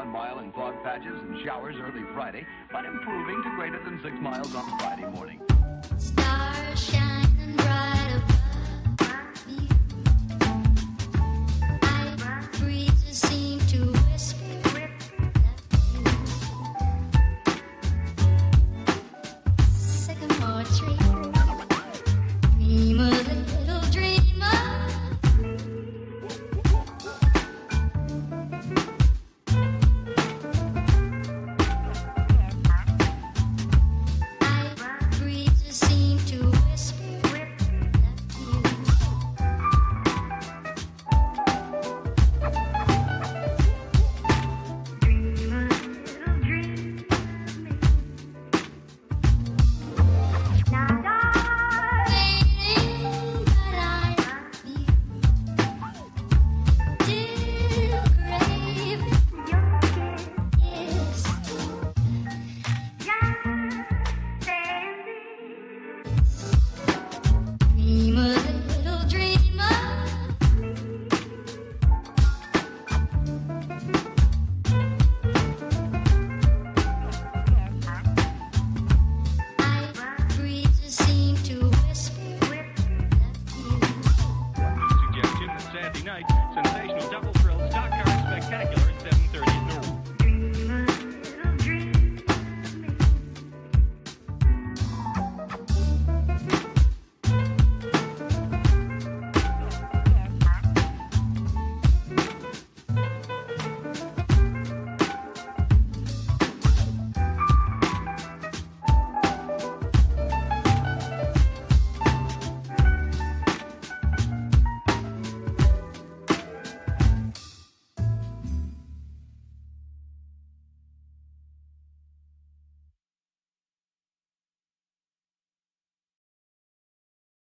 1 mile in fog patches and showers early Friday, but improving to greater than 6 miles on Friday morning. Stars shining bright above.